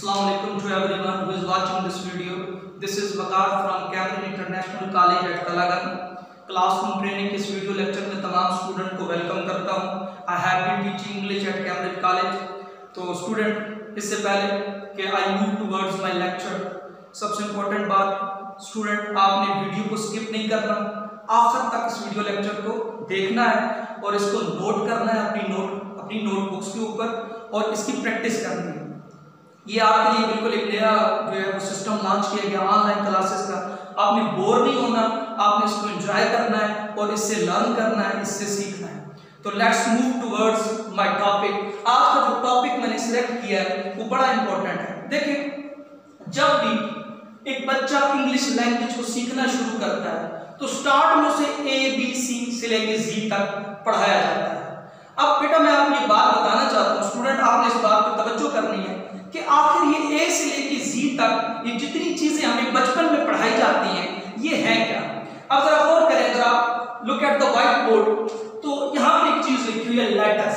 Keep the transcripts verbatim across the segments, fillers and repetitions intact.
Assalamu alaikum to everyone who is watching this video. This is Waqar from Cambridge International College at Talagang. Classroom training के इस video lecture में तमाम student को welcome करता हूं. I have been teaching English at Cambridge college. तो student, इससे पहले कि I move towards my lecture, सबसे इम्पोर्टेंट बात स्टूडेंट, आपने वीडियो को स्किप नहीं करना, आखिर तक इस वीडियो लेक्चर को देखना है और इसको नोट करना है अपनी नोट अपनी नोटबुक्स के ऊपर और इसकी प्रैक्टिस करनी है. ये आपके लिए बिल्कुल एक नया जो है वो सिस्टम लॉन्च किया गया ऑनलाइन क्लासेस का. आपने बोर नहीं होना, आपने इसको एंजॉय करना है और इससे लर्न करना है, इससे सीखना है. तो let's move towards my topic. आज का जो टॉपिक मैंने सिलेक्ट किया है वो बड़ा इंपॉर्टेंट है. देखिए, जब भी एक बच्चा इंग्लिश लैंग्वेज को सीखना शुरू करता है तो स्टार्ट में उसे ए बी सी से लेकर जी तक पढ़ाया जाता है. अब बेटा मैं आपको ये बात बताना चाहता हूँ स्टूडेंट, आपने इस बात पर तवज्जो करनी है कि आखिर ये ए से लेके जी तक ये जितनी चीजें हमें बचपन में पढ़ाई जाती हैं ये है क्या. अब जरा गौर करें, अगर आप look at the white board तो यहाँ पे एक चीज लिखी हुई है लेटर्स.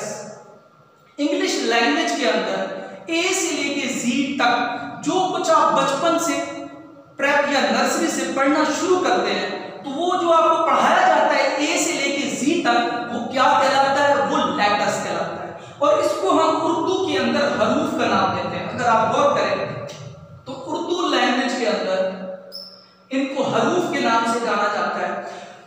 इंग्लिश लैंग्वेज के अंदर ए से लेके जी तक जो कुछ आप बचपन से प्रेप या नर्सरी से पढ़ना शुरू करते हैं तो वो जो आपको पढ़ाया जाता है ए से लेके जी तक वो क्या कहलाता है, वो लेटर्स कहलाता है. और इसको हम उर्दू के अंदर हरूफ का नाम देते हैं. अगर आप गौर करें तो उर्दू लैंग्वेज के अंदर इनको हरूफ के नाम से जाना जाता है.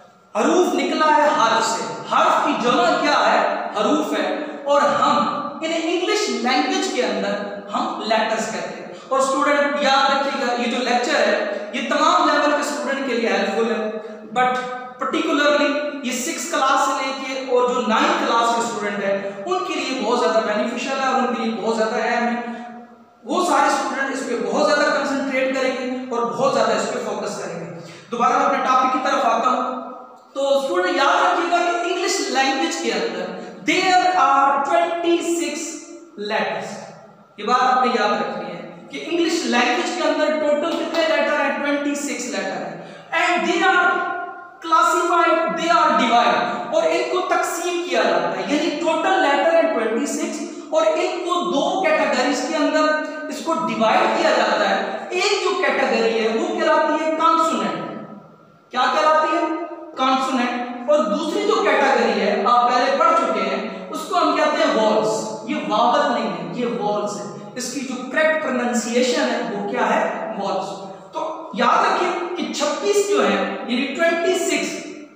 हरूफ निकला है हर्फ से, हर्फ की जमा क्या है, हरूफ है, और हम इन्हें इंग्लिश लैंग्वेज के अंदर हम लेटर्स कहते हैं. और स्टूडेंट याद रखिएगा, ये जो लेक्चर है ये तमाम लेवल के स्टूडेंट के लिए हेल्पफुल है, बट पर्टिकुलरली ये सिक्स क्लास से लेके और जो नाइन्थ क्लास के स्टूडेंट है उनके लिए बहुत ज्यादा बेनिफिशियल है और उनके लिए बहुत ज्यादा अहम है. वो सारे स्टूडेंट इस पे बहुत ज्यादा कंसंट्रेट करेंगे और बहुत ज्यादा इस पे फोकस करेंगे. दोबारा मैं अपने टॉपिक की तरफ आता हूं. तो स्टूडेंट याद रखिएगा कि इंग्लिश लैंग्वेज के अंदर there are twenty six letters. ये बात आपने याद रखनी है कि इंग्लिश लैंग्वेज के अंदर टोटल कितने लेटर हैं, ट्वेंटी सिक्स लेटर हैं. And they are classified, they are divide, और इनको तकसीम किया जाता है. यानी टोटल लेटर है ट्वेंटी सिक्स और इनको दो कैटेगरीज के अंदर इसको डिवाइड किया जाता है. एक जो कैटेगरी है वो कहलाती है कॉन्सोनेंट. क्या कहलाती है, कॉन्सोनेंट. और दूसरी जो कैटेगरी है आप पहले पढ़ चुके हैं, उसको हम कहते हैं वॉल्स. ये वावल नहीं है, ये वॉल्स है. इसकी जो करेक्ट प्रोनाउंसिएशन है वो क्या है, वॉल्स. तो याद रखिए कि छब्बीस जो है यानी ट्वेंटी सिक्स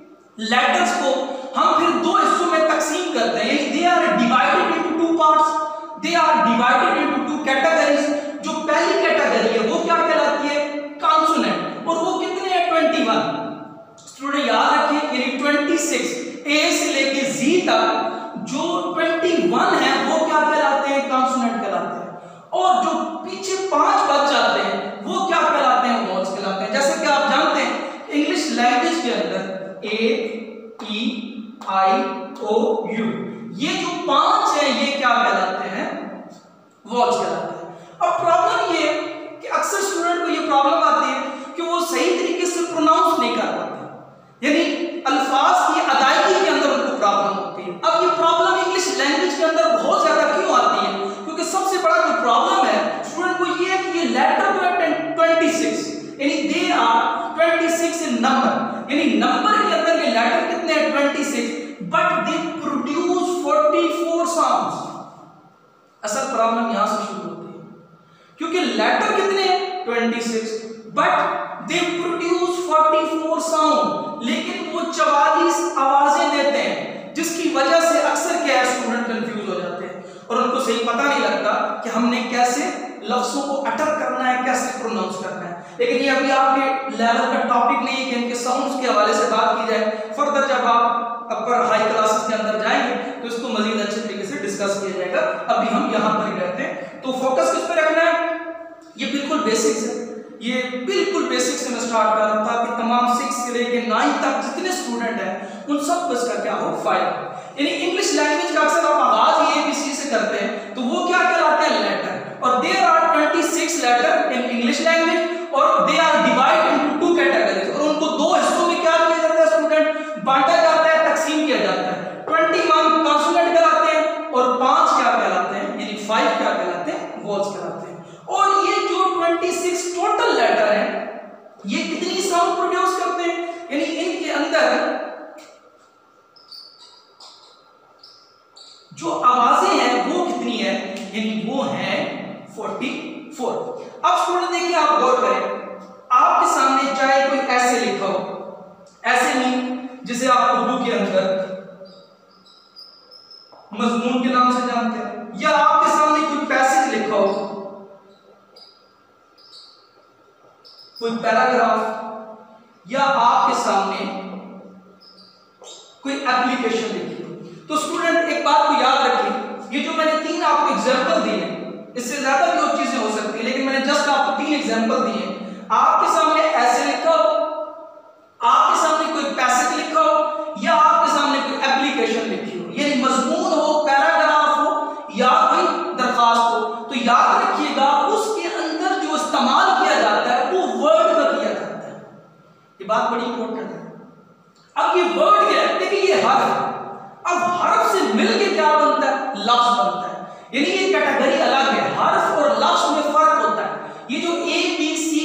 लेटर्स को हम फिर दो हिस्सों में तकसीम करते हैं. यानी they are divided into two parts, they are divided into two categories. जो पहली कैटेगरी है वो क्या कहलाती है, कॉन्सोनेंट, और वो कितने हैं, ट्वेंटी वन. स्टूडेंट याद रखिए यानी ट्वेंटी सिक्स ए से लेके जी तक जो ट्वेंटी वन है वो क्या कहलाते हैं, कॉन्सोनेंट कहलाते हैं. और जो पीछे पांच बच जाते हैं वो क्या कहलाते हैं, वॉल्स कहलाते हैं. जैसे कि आप जानते हैं इंग्लिश लैंग्वेज के अंदर ए ई आई ओ यू ये जो पांच है ये क्या कहलाते हैं, वॉल्स कहलाते हैं. अब प्रॉब्लम ये कि अक्सर स्टूडेंट को ये प्रॉब्लम आती है कि वो सही तरीके से प्रोनाउंस नहीं कर पाते, यानी अल्फाज की अदायगी के अंदर उनको प्रॉब्लम होती है. अब ये प्रॉब्लम इंग्लिश लैंग्वेज के अंदर बहुत ज्यादा क्यों आती है, क्योंकि सबसे बड़ा जो प्रॉब्लम है स्टूडेंट को ये है कि ये लेटर जो है ट्वेंटी सिक्स यानी they are twenty six in number, यानी नंबर के अंदर ये लेटर कितने हैं, twenty six, but they produce forty four sounds. असल प्रॉब्लम यहां से शुरू होती है क्योंकि लेटर कितने हैं, twenty six, but they produce forty four sound, लेकिन वो चवालीस आवाजें देते हैं, जिसकी वजह से अक्सर क्या है स्टूडेंट कंफ्यूज हो जाते हैं और उनको सही पता नहीं लगता कि हमने कैसे लफ्जों को अटर करना है, कैसे प्रोनाउंस करना है. लेकिन ये अभी आपके लेवल का टॉपिक नहीं है कि इनके साउंड्स के हवाले से बात की जाए. फर्दर जब आप अपर हाई क्लासेस के अंदर जाएंगे तो इसको मजीद अच्छे तरीके से डिस्कस किया जाएगा. अभी हम यहाँ पर ही रहते हैं. तो फोकस किस पे रखना है, ये बिल्कुल बेसिक्स है. ये बिल्कुल बेसिक से मैं स्टार्ट कर रहा था कि तमाम सिक्स से लेकर नाइन तक जितने स्टूडेंट हैं उन सब को इसका क्या हो, फायदा. यानी इंग्लिश लैंग्वेज का अक्सर आप आगाज ए बी सी से करते हैं तो वो क्या कहलाते हैं, लेटर. और there are twenty six letter in English language और they are divide into two categories. और उनको दो हिस्सों में क्या किया जाता है स्टूडेंट, बांटा जाता है, तकसीम किया जाता है. ट्वेंटी वन कॉन्सोनेंट कहलाते हैं और पांच क्या कहलाते हैं, यानी फाइव क्या कहलाते हैं, वॉल्स कहलाते हैं. और जो आवाजें हैं वो कितनी है, यानी वो है चौवालीस। अब स्टूडेंट देखिए, आप गौर करें, आपके सामने चाहे कोई ऐसे लिखा हो, ऐसे नहीं जिसे आप उर्दू के अंदर मजमून के नाम से जानते हैं, या आपके सामने कोई पैसेज लिखा हो, कोई पैराग्राफ, या आपके सामने कोई एप्लीकेशन लिखी हो, तो स्टूडेंट एक बात को याद रखिए, ये जो मैंने तीन आपको एग्जांपल दिए, इससे ज्यादा भी और चीजें हो सकती है, लेकिन मैंने जस्ट आपको तीन एग्जांपल दिए। आपके सामने ऐसे लिखा हो, आपके सामने कोई पैसेज लिखा हो, या आपके सामने कोई एप्लीकेशन लिखी हो, यानी मजमून हो, पैराग्राफ हो, या कोई दरखास्त हो, तो याद रखिएगा उसके अंदर जो इस्तेमाल किया जाता है वो वर्ड का किया जाता है। ये बात बड़ी इंपॉर्टेंट है। अब ये वर्ड क्या है, देखिए ये हर्फ है। अब हर्फ से मिलके क्या बनता है, लफ्ज बनता है, यानी ये कैटेगरी अलग है। हर्फ और लफ्ज में फर्क होता है। ये जो A B C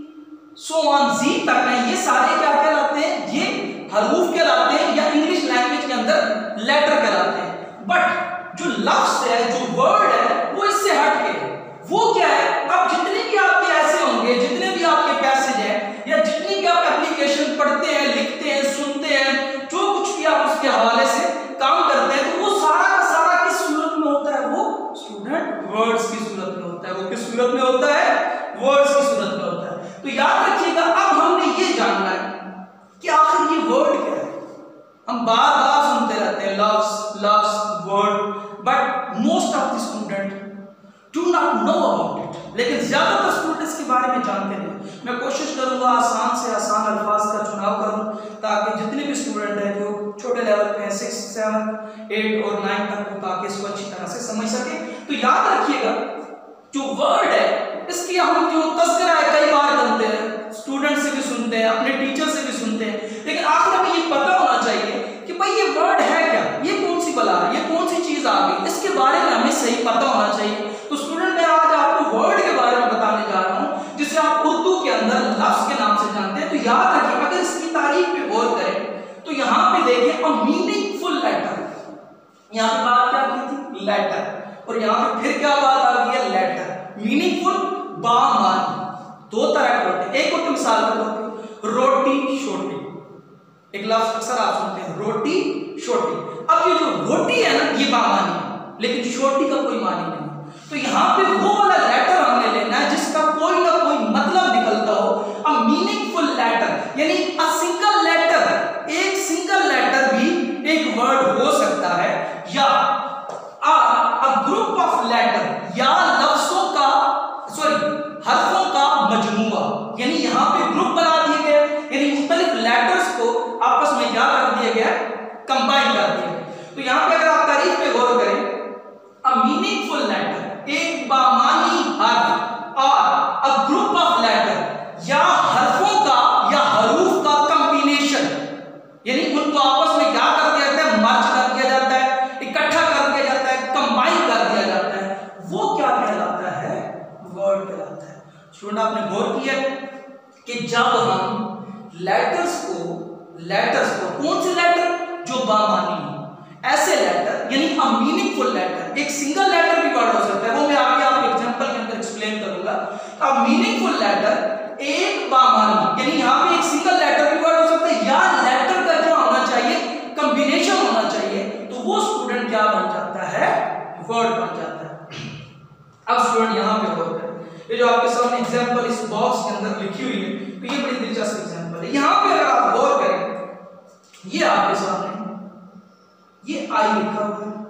so on जी तक है, ये सारे क्या कहलाते हैं, ये हरूफ कहलाते हैं, या इंग्लिश लैंग्वेज के अंदर लेटर कहलाते हैं। बट जो लफ्ज है, जो वर्ड है, वो इससे हट के वो क्या है। अब जितने भी आपके ऐसे होंगे, जितने भी आपके पैसेज हैं, या जितनी भी आप एप्लीकेशन पढ़ते हैं, लिखते हैं, सुनते हैं, जो कुछ भी आप उसके हवाले से काम करते हैं, तो वो सारा का सारा किस सूरत में होता है, वो स्टूडेंट वर्ड्स की सूरत में होता है। वो किस सूरत में होता है, वर्ड्स की सूरत में होता है। तो याद रखिएगा, अब हमने ये जानना है कि आखिर ये वर्ड क्या है। हम बार बार सुनते रहते हैं लफ्ज लफ्ज word, but most of the student do not know about it. लेकिन ज्यादातर स्टूडेंट इसके बारे में जानते नहीं। मैं कोशिश करूंगा आसान से आसान अल्फाज का चुनाव करूं, ताकि जितने भी स्टूडेंट हैं जो छोटे लेवल पे हैं, सिक्स सेवन एट और नाइन तक, हो ताकि इसको अच्छी तरह से समझ सके। तो याद रखिएगा, जो वर्ड है इसकी हम जो तस्करा है कई बार बनते हैं, स्टूडेंट से भी सुनते हैं, अपने टीचर से भी सुनते हैं, लेकिन आखिर में ये पता होना चाहिए कि भाई ये वर्ड है क्या, ये कौन सी बला है, ये कौन सी चीज आ गई, इसके बारे में हमें सही पता होना चाहिए। तो स्टूडेंट मैं आज आपको वर्ड के बारे में बताने जा रहा हूं, जिसे आप उर्दू के अंदर लफ्ज के नाम से जानते हैं। तो याद रखिए, अगर इसकी तारीफ पे गौर करें तो यहां पे देखें, अ मीनिंगफुल लेटर, यहां पे बात क्या की थी, लेटर, और यहां पे फिर क्या बात आ गई है, लेटर। मीनिंगफुल, बामानी, दो तरह के होते हैं। एक होते मिसाल के तौर पे रोटी छोटी, एक लफ्ज अक्सर आप सुनते हैं रोटी छोटी। अब ये जो रोटी है ना, ये बामानी है, लेकिन छोटी का कोई मानी नहीं। तो यहां पे वो वाला लेटर हमने लेना है जिसका कोई ना कोई मतलब निकलता हो। अ मीनिंगफुल लेटर, यानी अ सिंगल लेटर, एक सिंगल लेटर भी एक वर्ड हो सकता है, या अ ग्रुप ऑफ लेटर, या लफ्जों का सॉरी हरफों का मजमूआ, यानी यहां पे ग्रुप बना दिए गए, यानी मुख्तलिफ लेटर्स को आपस में क्या कर दिया गया, कंबाइन कर दिया गया। तो यहां पे अगर आप तारीफ पे गौर करें, अ मीनिंगफुल लेटर, एक बामानी हर्फ, और अ ग्रुप ऑफ लेटर, या हरफों का या हरूफ का कॉम्बिनेशन, यानी उनको आपस में क्या कर दिया जाता है, मर्ज कर दिया जाता है, इकट्ठा कर दिया जाता है, कंबाइन कर दिया जाता है, वो क्या कहलाता है, वर्ड कहलाता है। स्टूडेंट आपने गौर किया कि जब हम लेटर्स को लेटर्स को कौन से लेटर, जो बामानी हो, ऐसे लेटर, यानी अ मीनिंगफुल लेटर, एक सिंगल लेटर भी वर्ड हो सकता है, वो मैं आगे आपको एग्जांपल के अंदर एक्सप्लेन करूंगा। अ मीनिंगफुल लेटर, एक बामानी, यानी यहां पे एक सिंगल लेटर भी वर्ड हो सकता है, या लेटर का जो होना चाहिए कॉम्बिनेशन होना चाहिए, तो वो स्टूडेंट क्या बन जाता है, वर्ड बन जाता है। अब स्टूडेंट यहां पे गौर करें, ये जो आपके सामने एग्जांपल इस बॉक्स के अंदर लिखी हुई है, तो ये बड़ी दिलचस्प एग्जांपल है। यहां पे अगर आप गौर करें, ये आपके सामने ये आई लिखा हुआ है,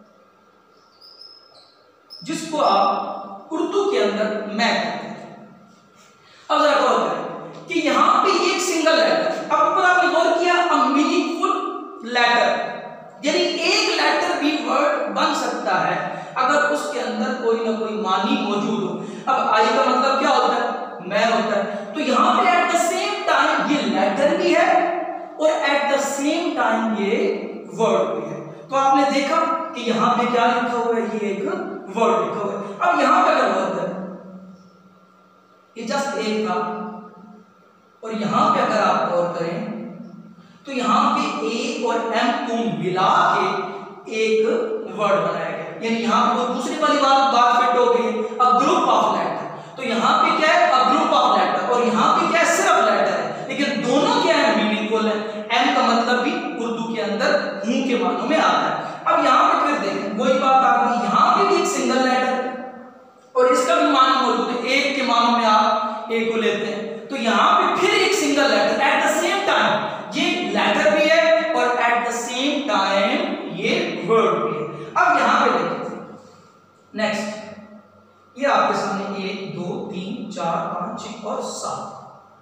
जिसको आप उर्दू के अंदर मैं कहते हैं। अब जरा गौर करें कि यहां पे एक सिंगल लेटर, अब ऊपर आपने गौर किया, अ मीनिंगफुल लेटर, यानी एक लेटर भी वर्ड बन सकता है अगर उसके अंदर कोई ना कोई मानी मौजूद हो। अब आई का मतलब क्या होता है, मैं होता है। तो यहां पे एट द सेम टाइम ये लेटर भी है और एट द सेम टाइम ये वर्ड भी है। तो आपने देखा कि यहां पे क्या लिखा हुआ है, ये एक वर्ड लिखा हुआ है। अब यहां पे अगर वर्ड है, ये जस्ट एक था, और यहां पे अगर आप गौर करें तो यहां पे ए और एम को मिला के एक वर्ड बनाया गया, यानी यहाँ पे वो दूसरी वाली बात बात फिट हो गई, अ ग्रुप ऑफ लेटर। तो यहाँ पे क्या है, अ ग्रुप ऑफ लेटर, और यहाँ पे क्या है, सिर्फ लेटर है, लेकिन दोनों क्या है, मीनिंगफुल है। एम का मतलब भी उर्दू के अंदर हूं के मानों में आता है। अब यहाँ पे फिर देखें वही बात आ गई, यहाँ पे भी एक सिंगल लेटर और इसका भी मान मौजूद है, एक के मानों में आप एक को लेते हैं, तो यहाँ पे फिर एक single letter at the same time, ये लेटर भी है और एट द सेम टाइम ये वर्ड भी है। अब यहाँ पे देखिए नेक्स्ट, ये आपके सामने एक दो तीन चार पांच छह और सात,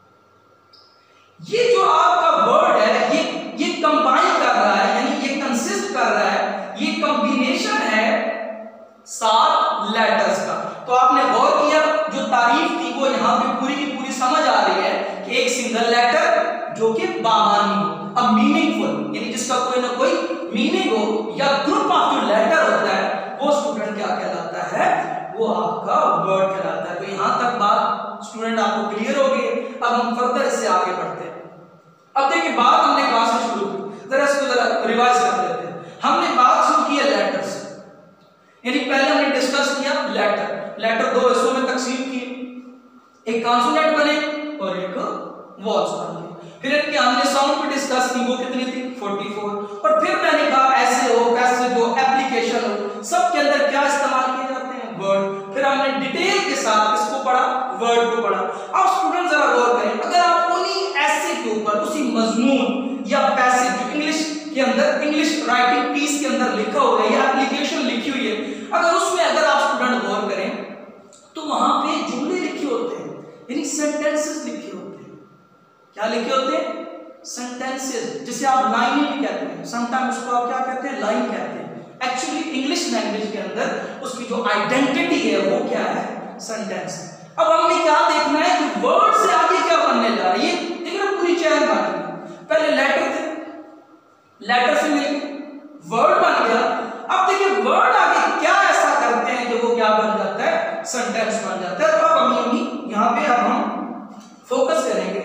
ये जो आपका वर्ड है ये ये कंबाइन कर रहा है, यानी ये कंसिस्ट कर रहा है, ये कॉम्बिनेशन है सात लेटर्स का। तो आपने गौर किया, जो तारीफ थी वो यहाँ पे पूरी की पूरी समझ आ रही है कि एक सिंगल लेटर जो कि बामानी हो, अब मीनिंगफुल यानी जिसका कोई ना कोई मीनिंग हो, या ग्रुप ऑफ जो लेटर होता है वो स्टूडेंट क्या कहलाता है, वो आपका वर्ड कहलाता है। तो यहां तक बात स्टूडेंट आपको क्लियर हो गई। अब हम फर्दर इससे आगे बढ़ते हैं। अब देखिए बात हमने कहां से शुरू की, जरा इसको जरा रिवाइज कर लेते हैं। हमने बात शुरू की है लेटर्स, यानी पहले हमने डिस्कस किया लेटर, लेटर दो हिस्सों में तकसीम किए, एक कॉन्सोनेंट बने और एक वॉल्स बने। फिर इनके हमने साउंड पे डिस्कस की, वो कितनी थी चौवालीस, और फिर मैंने कहा ऐसे हो पैसेज हो एप्लीकेशन हो, सब के अंदर क्या इस्तेमाल किए जाते हैं, वर्ड। फिर हमने डिटेल के साथ इसको पढ़ा, वर्ड को पढ़ा। अब स्टूडेंट जरा गौर करें, अगर आप उन्हीं ऐसे के ऊपर उसी मजमून या पैसेज जो इंग्लिश के अंदर इंग्लिश राइटिंग पीस के अंदर लिखा हुआ है या एप्लीकेशन लिखी हुई है, अगर उसमें अगर आप स्टूडेंट गौर करें तो वहां पे जुमले लिखे होते हैं, यानी सेंटेंसेस लिखे होते हैं। क्या लिखे होते हैं, सेंटेंसेस, जिसे आप लाइनें भी कहते हैं, समटाइम उसको आप क्या कहते हैं, लाइन कहते हैं। एक्चुअली इंग्लिश लैंग्वेज के अंदर उसकी जो आइडेंटिटी है वो क्या है, सेंटेंस। अब हमने क्या देखना है कि वर्ड से आगे क्या बनने जा रही है। देखो पूरी चैन बन गई, पहले लेटर थे, लेटर से मिलके वर्ड बन गया। अब देखिए वर्ड आगे क्या ऐसा करते हैं कि वो क्या बन जाता है, सेंटेंस बन जाता है। तो अब हम यही यहां पे अब हम फोकस करेंगे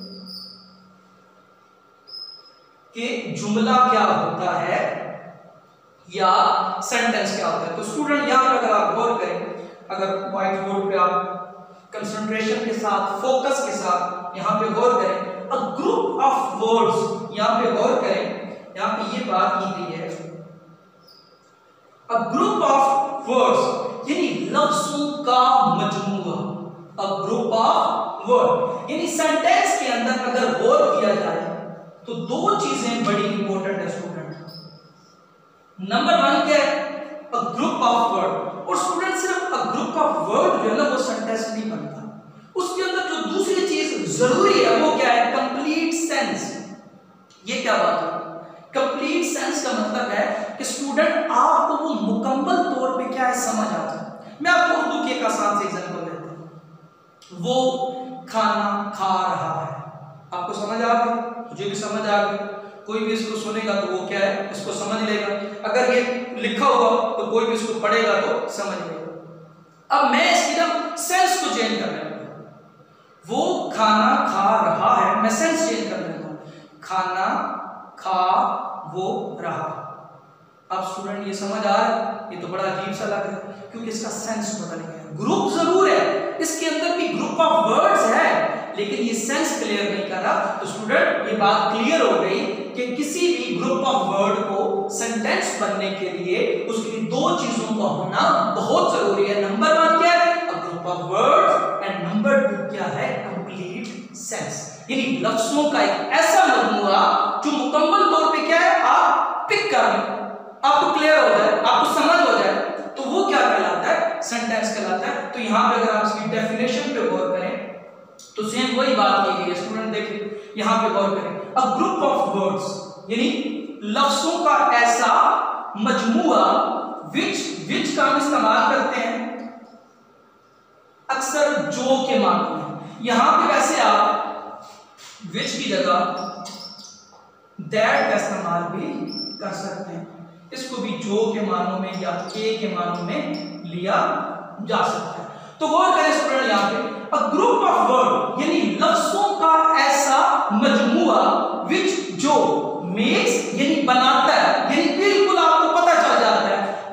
कि जुमला क्या होता है या सेंटेंस क्या होता है। तो स्टूडेंट यहां पर अगर आप गौर करें, अगर व्हाइट बोर्ड पे आप कंसंट्रेशन के साथ फोकस के साथ यहां पे गौर करें, अ ग्रुप ऑफ वर्ड्स, यहां पे गौर करें, यहां पे ये बात की गई है अ ग्रुप ऑफ वर्ड्स, यानी लफ्जों का मजमूआ। अ ग्रुप ऑफ वर्ड यानी सेंटेंस के अंदर अगर गौर किया जाए तो दो चीजें बड़ी इंपॉर्टेंट है स्टूडेंट। नंबर वन क्या है, अ ग्रुप ऑफ वर्ड। और स्टूडेंट सिर्फ अ ग्रुप ऑफ वर्ड जो है ना वो सेंटेंस नहीं बनता, उसके अंदर जो दूसरी चीज जरूरी है वो क्या है, कंप्लीट सेंस। ये क्या बात है, कंप्लीट सेंस का मतलब है कि स्टूडेंट आपको वो मुकम्मल तौर पे क्या है समझ आ जाए। मैं आपको उर्दू के एक आसान से एग्जांपल देता हूं, वो खाना खा रहा है, आपको समझ आ गई, मुझे भी समझ आ गई, कोई भी इसको सुनेगा तो वो क्या है, इसको समझ लेगा। अगर ये लिखा हुआ तो कोई भी इसको पढ़ेगा तो समझ लेगा। अब मैं इसकी ना सेंस को चेंज कर रहा हूं, वो खाना खा रहा है, मैं सेंस चेंज कर लेता हूं, खाना खा वो रहा। अब स्टूडेंट ये समझ आ रहा है, ये तो बड़ा अजीब सा लग रहा है क्योंकि इसका सेंस बदल गया। ग्रुप जरूर है, इसके अंदर भी ग्रुप ऑफ वर्ड्स है, लेकिन ये सेंस क्लियर नहीं कर रहा। तो स्टूडेंट ये बात क्लियर हो गई कि किसी भी ग्रुप ऑफ वर्ड को सेंटेंस बनने के लिए उसकी दो चीजों का होना बहुत जरूरी है। नंबर वन क्या है, a group of words, and number two क्या है, कंप्लीट सेंस, यानी लफ्जों का एक ऐसा मजमूआ जो मुकम्मल तौर पे क्या है, आप पिक कर लें, आपको क्लियर हो जाए, आपको समझ हो जाए, तो वो क्या कहलाता है, सेंटेंस कहलाता है। तो यहां पे अगर आप इसकी डेफिनेशन पे गौर करें तो सेम वही बात की गई है। स्टूडेंट देखिए यहां पे गौर करें, अ ग्रुप ऑफ वर्ड्स यानी लफ्जों का ऐसा मजमूआ विच विच का हम इस्तेमाल करते हैं अक्सर जो के मानों में। यहां पे वैसे आप विच की जगह दैट का इस्तेमाल भी कर सकते हैं, इसको भी जो के मानों में या के के मानों में लिया जा सकता है। तो गौर करें स्टूडेंट यहां पे, अ ग्रुप ऑफ वर्ड यानी लफ्जों का ऐसा मजमूआ विच जो मेक्स यानी बनाता है, यानी बिल्कुल आपको पता चल जाता है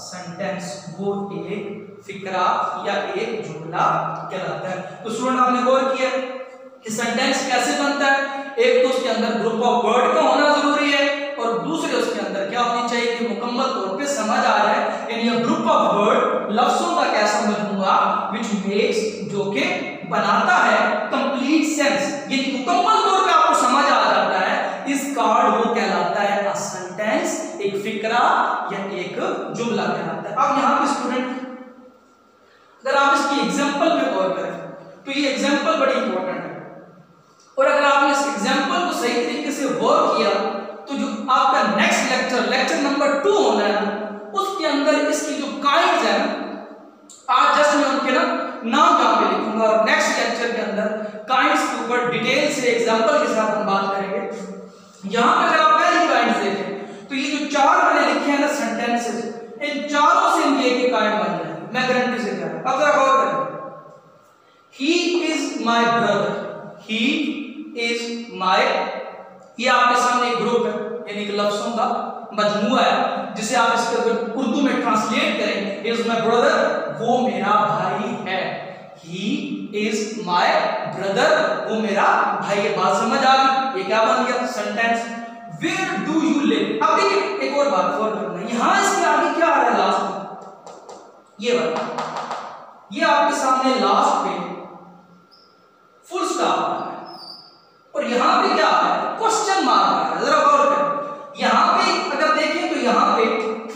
सेंटेंस, वो एक फिक्रा या एक जुमला कहलाता है। तो स्टूडेंट आपने गौर किया कि सेंटेंस कैसे बनता है, एक तो उसके अंदर ग्रुप ऑफ वर्ड का होना जरूरी है और दूसरे उसके अंदर क्या होनी चाहिए कि मुकम्मल तौर पे समझ आ रहा है, यानी ये ग्रुप ऑफ वर्ड लफ्जों का कैसा मजमूआ व्हिच मेक्स, जो कि बनाता है कंप्लीट सेंस, यानी मुकम्मल तौर पे आपको समझ आ जाता है, इस कार्ड वो कहलाता है अ सेंटेंस, एक फिक्रा या एक जुमला कहलाता है। अब यहाँ पे स्टूडेंट अगर आप इसकी एग्जांपल पे गौर करें तो ये एग्जांपल बड़ी इंपॉर्टेंट है, और अगर आपने इस एग्जांपल को सही तरीके से गौर किया तो जो आपका next lecture lecture number two होना है ना, उसके अंदर इसकी जो काइंड्स है, आज जस्ट मैं उनके ना नाम यहाँ पे लिखूंगा और नेक्स्ट लेक्चर के अंदर काइंड्स के ऊपर डिटेल से एग्जांपल के साथ हम बात करेंगे। यहाँ पे अगर आप पहली काइंड्स देखें तो ये जो चार मैंने लिखे हैं ना सेंटेंसेस, इन चारों से इनकी एक एक काइंड बन जाएगी, मैं गारंटी से कह रहा हूं। अब जरा गौर करें, he is my brother, he is my, ये आपके सामने एक ग्रुप है, यानी कि लफ्जों का मजमूआ है, जिसे आप इसके अगर उर्दू में ट्रांसलेट करें, इज माय ब्रदर, वो मेरा भाई है, ही इज माय ब्रदर, वो मेरा भाई है। बात समझ आ गई, ये क्या बन गया sentence. Where do you live, अब देखिए एक और बात गौर करना, यहां इसके आगे क्या आ रहा है लास्ट में, ये वाला, ये आपके सामने लास्ट पे फुल स्टॉप आ रहा है और यहां पे क्या आ रहा है, क्वेश्चन मार्क आ रहा है। जरा गौर करें, यहां पे अगर देखें तो यहां पे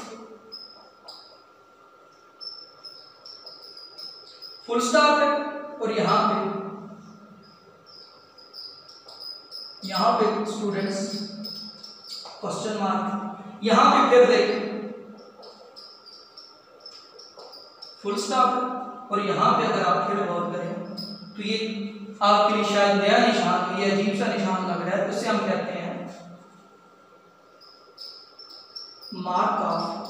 फुल स्टॉप है और यहां पे यहां पे स्टूडेंट्स क्वेश्चन मार्क, यहां पे फिर देखें फुल स्टॉप और यहां पे अगर आप फिर गौर करें तो ये आपके लिए शायद नया निशान, ये अजीब सा निशान लग रहा है, उसे हम कहते हैं मार्क ऑफ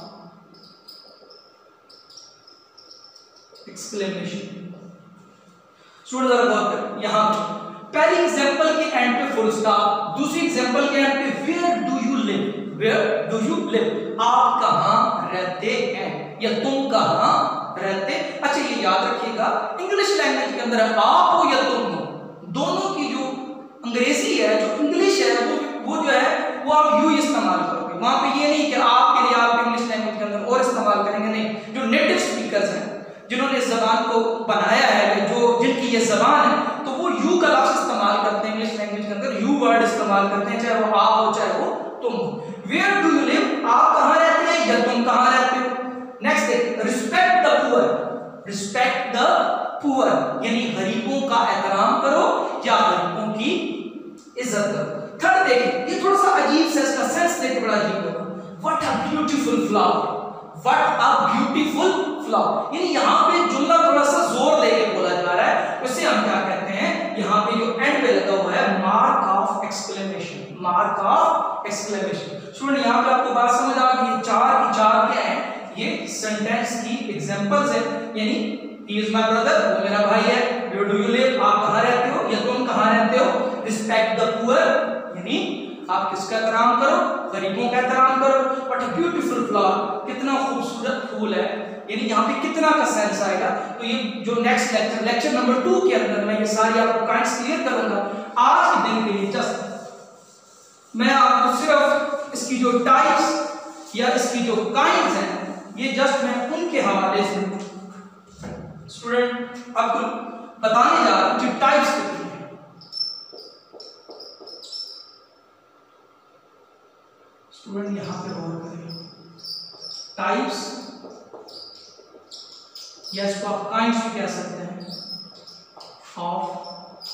एक्सक्लेमेशन। स्टूडेंट जरा गौर करें, यहां पहली एग्जांपल के एंड पे फुल स्टॉप, दूसरी एग्जांपल के एंड पे where do you live, where do you live, आप कहां रहते हैं या तुम कहां रहते। अच्छा ये याद रखिएगा, इंग्लिश लैंग्वेज के अंदर आप हो या तुम हो, दोनों की जो अंग्रेजी है, जो इंग्लिश है, वो वो जो है वो आप यू इस्तेमाल करोगे, वहां पे ये नहीं कि आपके लिए आप इंग्लिश लैंग्वेज के अंदर और इस्तेमाल करेंगे, नहीं। जो नेटिव स्पीकर्स हैं, जिन्होंने इस जबान को बनाया है, जो जिनकी ये जबान है, तो वो यू का लफ्ज इस्तेमाल करते हैं इंग्लिश लैंग्वेज के अंदर, यू वर्ड इस्तेमाल करते हैं, चाहे वो आप हो चाहे वो तुम हो। वेयर डू यू लिव, आप कहां रहते हैं या तुम कहां रहते हो। नेक्स्ट देख, respect the poor, respect the poor, यानी गरीबों का एहतराम करो या गरीबों की इज्जत करो। थर्ड देखिए, ये थोड़ा सा अजीब सा, इसका सेंस देखिए बड़ा अजीब होगा, what a beautiful flower, what a beautiful flower, यानी यहाँ पे जुमला थोड़ा सा जोर देके बोला जा रहा है, उसे हम क्या कहते हैं, यहाँ पे जो एंड पे लगा हुआ है mark of exclamation, mark of exclamation. Student यहाँ पे आपको बात समझ आ गई, चार की चार क्या है, ये सेंटेंस की एग्जांपल्स है, यानी he is my brother, वो मेरा भाई है, where do you live, आप कहाँ रहते हो या तुम कहाँ रहते हो, respect the poor, यानी आप किसका एहतराम करो, गरीबों का एहतराम करो, what a beautiful flower, कितना खूबसूरत फूल है, यानी यहाँ पे कितना का सेंस आएगा। तो ये जो next lecture lecture number two के अंदर मैं ये सारी आपको काइंड्स क्लियर करूंगा। आज के दिन के लिए जस्ट मैं आपको सिर्फ इसकी जो टाइप्स या इसकी जो काइंड्स हैं, ये जस्ट मैं उनके हवाले से स्टूडेंट आपको बताने जा रहा हूं कि टाइप्स कितनी हैं। स्टूडेंट यहां पे गौर करें, टाइप्स या इसको आप काइंड्स भी कह सकते हैं ऑफ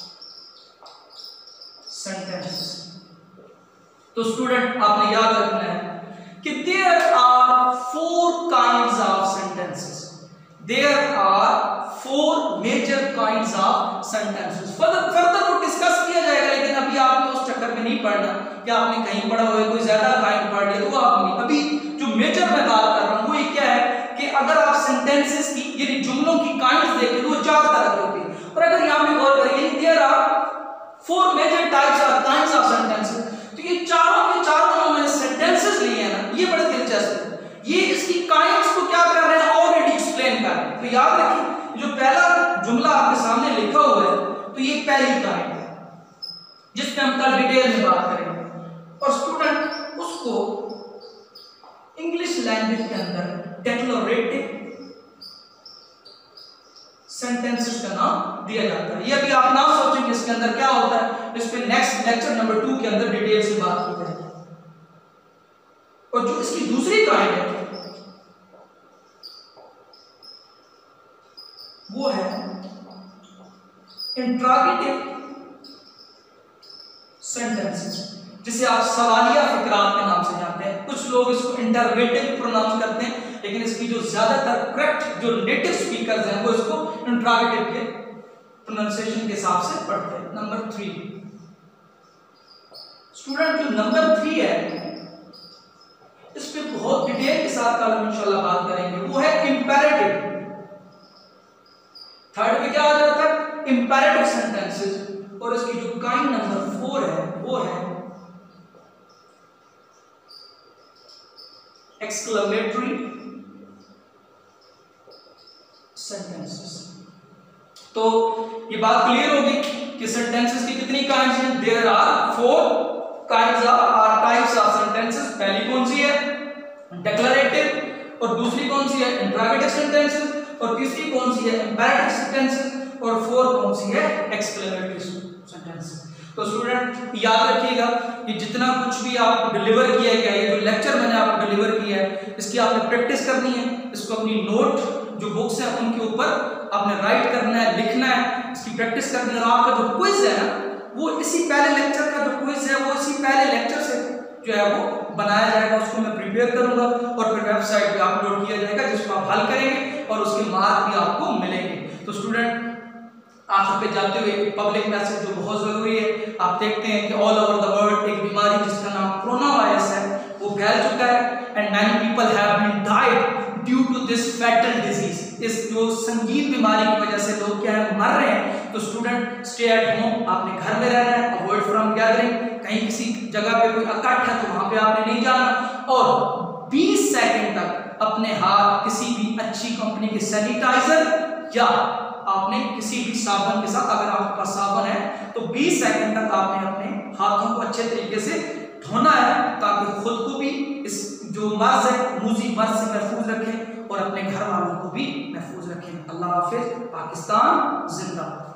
सेंटेंसेस। तो स्टूडेंट आपने याद रखना है कि there are four kinds of sentences, there are four major kinds of sentences. Further further वो डिस्कस किया जाएगा, लेकिन अभी आपने उस चक्कर में नहीं पढ़ना कि आपने कहीं पढ़ा हुआ है कोई ज्यादा काइंड पढ़ लिया तो आप नहीं। अभी जो मेजर मैं बात कर रहा हूं वो ये क्या है कि अगर आप सेंटेंसेस की यानी जुमलों की काइंड्स देखें तो वो चार तरह की होती है, और अगर यहां पे गौर करें there are four major types और काइंड्स ऑफ सेंटेंसेस, तो ये चारों के चारों मैंने सेंटेंसेस लिए हैं ना, ये बड़े दिलचस्प है। ये इसकी काइंड्स को क्या पहली काइंड है जिसमें हम कल डिटेल में बात करेंगे। और स्टूडेंट उसको इंग्लिश लैंग्वेज के अंदर डेक्लरेटिव सेंटेंसेस का नाम दिया जाता है। ये अभी आप ना सोचेंगे इसके अंदर क्या होता है, इस पे नेक्स्ट लेक्चर नंबर टू के अंदर डिटेल से बात की जाएगी। और जो इसकी दूसरी काइंड है वो है इंट्रोगेटिव सेंटेंसेस, जिसे आप सवालिया फकरात के नाम से जानते हैं। कुछ लोग इसको इंटरोगेटिव प्रोनाउंस करते हैं, लेकिन इसकी जो ज्यादातर करेक्ट जो नेटिव स्पीकर्स हैं वो इसको इंट्रोगेटिव के प्रोनाउंसिएशन के हिसाब से पढ़ते हैं। नंबर थ्री स्टूडेंट, जो नंबर थ्री है इस पे बहुत डिटेल के साथ कल हम इंशाल्लाह बात करेंगे, वो है इंपेरेटिव। थर्ड पे क्या आ जाता है, इंपेरेटिव सेंटेंसेस। और इसकी जो काइंड नंबर फोर है वो है एक्सक्लेमेटरी सेंटेंसेस। तो ये बात क्लियर होगी कि सेंटेंसेस की कितनी काइंड्स हैं। There are four kinds of or types of sentences. पहली कौन सी है, डिक्लेरेटिव, और दूसरी कौन सी है, इंट्रोगेटिव सेंटेंसेस, और तीसरी कौन सी है, इंपेरेटिव सेंटेंसेस, और फोर्थ कौन सी है, एक्सक्लेमेटरी सेंटेंसेस। तो स्टूडेंट याद रखिएगा कि जितना कुछ भी आपको डिलीवर किया गया है, ये जो लेक्चर मैंने आपको डिलीवर किया है, इसकी आपने प्रैक्टिस करनी है। इसको अपनी नोट जो बुक्स हैं उनके ऊपर आपने राइट करना है, लिखना है, इसकी प्रैक्टिस करनी है। और आपका जो क्विज है ना, वो इसी पहले लेक्चर का जो क्विज है वो इसी पहले लेक्चर से जो है वो बनाया जाएगा। उसको मैं प्रिपेयर करूंगा और फिर वेबसाइट पे अपलोड किया जाएगा, जिसको आप हल करेंगे और उसके मार्क भी आपको मिलेंगे। तो स्टूडेंट आखिर पे जाते हुए पब्लिक मैसेज जो बहुत जरूरी है, आप देखते हैं कि ऑल ओवर द वर्ल्ड एक बीमारी जिसका नाम कोरोना वायरस है वो फैल चुका है, and many people have been died due to this fatal disease. इस जो संगीन बीमारी की वजह से लोग क्या है मर रहे हैं। तो स्टूडेंट स्टे एट होम, आपने घर में रहना है, अवॉइड फ्रॉम गैदरिंग। कहीं किसी जगह पे कोई इकट्ठ है तो वहां पे आपने नहीं जाना, और बीस सेकंड तक अपने हाथ किसी भी अच्छी कंपनी के सैनिटाइजर या आपने किसी भी साबुन के साथ, अगर आपके पास साबुन है तो बीस सेकंड तक आपने अपने हाथों को अच्छे तरीके से धोना है, ताकि खुद को भी इस जो मर्ज है मूजी मर्ज से महफूज रखें और अपने घर वालों को भी महफूज रखें। अल्लाह हाफिज। पाकिस्तान जिंदाबाद।